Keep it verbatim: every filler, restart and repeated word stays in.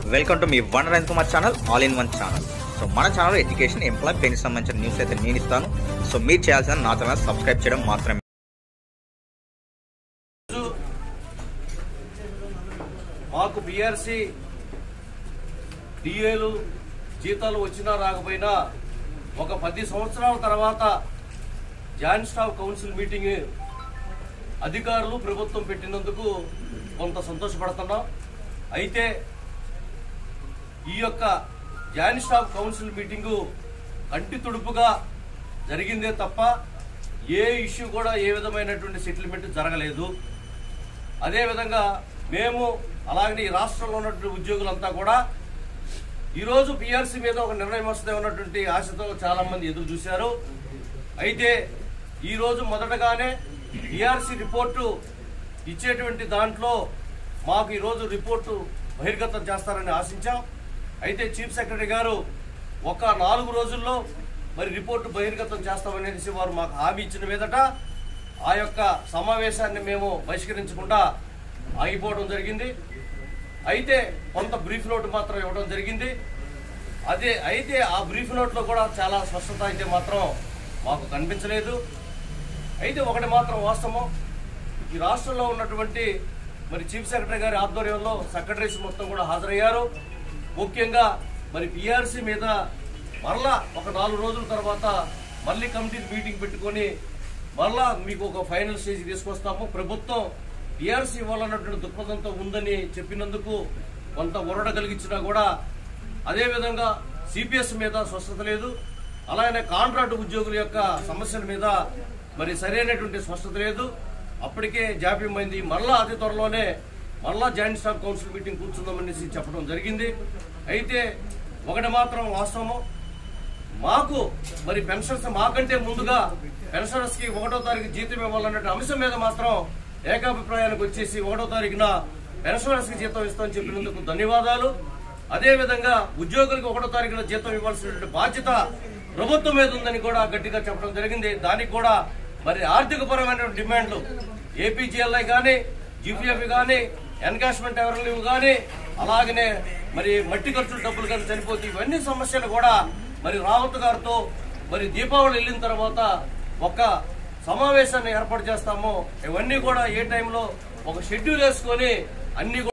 Welcome to మీ వన్ రైన్ Kumar channel, all in one channel. So మన ఛానల్ ఎడ్యుకేషన్, ఎంప్లాయ్, పెన్షన్ సంబంధించిన న్యూస్ అయితే నేను ఇస్తాను. సో మీరు చేయాల్సిన నా ఛానల్ సబ్స్క్రైబ్ చేయడం మాత్రమే. మాకు బీఆర్సీ డిఏలు జీతాలు వచ్చినా రాకపోయినా ఒక పది సంవత్సరాల తర్వాత జాయింట్ స్టాఫ్ కౌన్సిల్ మీటింగ్ అధికారులు ప్రభుత్వం పెట్టినందుకు కొంత సంతోషపడుతున్నాం. అయితే ఈ యొక్క జాయింట్ స్టాఫ్ కౌన్సిల్ మీటింగు కంటి తుడుపుగా జరిగిందే తప్ప ఏ ఇష్యూ కూడా ఏ విధమైనటువంటి సెటిల్మెంట్ జరగలేదు. అదేవిధంగా మేము అలాగే ఈ రాష్ట్రంలో ఉన్నటువంటి ఉద్యోగులంతా కూడా ఈరోజు పీఆర్సీ మీద ఒక నిర్ణయం వస్తే ఉన్నటువంటి ఆశతో చాలా మంది ఎదురు చూశారు. అయితే ఈరోజు మొదటగానే పీఆర్సీ రిపోర్టు ఇచ్చేటువంటి దాంట్లో మాకు ఈరోజు రిపోర్టు బహిర్గతం చేస్తారని ఆశించాం. అయితే చీఫ్ సెక్రటరీ గారు ఒక నాలుగు రోజుల్లో మరి రిపోర్టు బహిర్గతం చేస్తామనేసి వారు మాకు హామీ ఇచ్చిన మీదట ఆ యొక్క సమావేశాన్ని మేము బహిష్కరించకుండా ఆగిపోవడం జరిగింది. అయితే కొంత బ్రీఫ్ నోట్ మాత్రం ఇవ్వడం జరిగింది. అదే అయితే ఆ బ్రీఫ్ నోట్లో కూడా చాలా స్పష్టత అయితే మాత్రం మాకు కనిపించలేదు. అయితే ఒకటి మాత్రం వాస్తవం, ఈ రాష్ట్రంలో ఉన్నటువంటి మరి చీఫ్ సెక్రటరీ గారి ఆధ్వర్యంలో సెక్రటరీస్ మొత్తం కూడా హాజరయ్యారు. ముఖ్యంగా మరి పీఆర్సీ మీద మరలా ఒక నాలుగు రోజుల తర్వాత మళ్ళీ కమిటీ మీటింగ్ పెట్టుకొని మరలా మీకు ఒక ఫైనల్ స్టేజ్ తీసుకొస్తాము. ప్రభుత్వం పీఆర్సీ ఇవ్వాలన్నటువంటి దృక్పథంతో ఉందని చెప్పినందుకు కొంత ఒరడ కలిగించినా కూడా అదేవిధంగా సిపిఎస్ మీద స్పష్టత లేదు. అలాగే కాంట్రాక్ట్ ఉద్యోగుల యొక్క సమస్యల మీద మరి సరైనటువంటి స్పష్టత లేదు. అప్పటికే జాప్యమైంది. మరలా అతి త్వరలోనే మరలా జాయింట్ స్టాఫ్ కౌన్సిల్ మీటింగ్ కూర్చుందామనేసి చెప్పడం జరిగింది. అయితే ఒకటి మాత్రం వాస్తవము, మాకు మరి పెన్షన్స్ మాకంటే ముందుగా పెన్షనర్స్ కి ఒకటో తారీఖు జీతం ఇవ్వాలన్న అంశం మీద మాత్రం ఏకాభిప్రాయానికి వచ్చేసి ఒకటో తారీఖున పెన్షనర్స్ కి జీతం ఇస్తామని చెప్పినందుకు ధన్యవాదాలు. అదేవిధంగా ఉద్యోగులకు ఒకటో తారీఖున జీతం ఇవ్వాల్సినటువంటి బాధ్యత ప్రభుత్వం మీద ఉందని కూడా గట్టిగా చెప్పడం జరిగింది. దానికి కూడా మరి ఆర్థిక పరమైన డిమాండ్లు ఏపీజీఎల్ఐ కానీ, జీపీఎఫ్ కానీ, ఎన్కాష్మెంట్ ఎవరు లీవ్ కానీ, అలాగనే మరి మట్టి ఖర్చుల డబ్బులు కానీ చనిపోతే ఇవన్నీ సమస్యలు కూడా మరి రావత్ గారితో మరి దీపావళి వెళ్ళిన తర్వాత ఒక సమావేశాన్ని ఏర్పాటు చేస్తాము. ఇవన్నీ కూడా ఏ టైంలో ఒక షెడ్యూల్ వేసుకొని అన్ని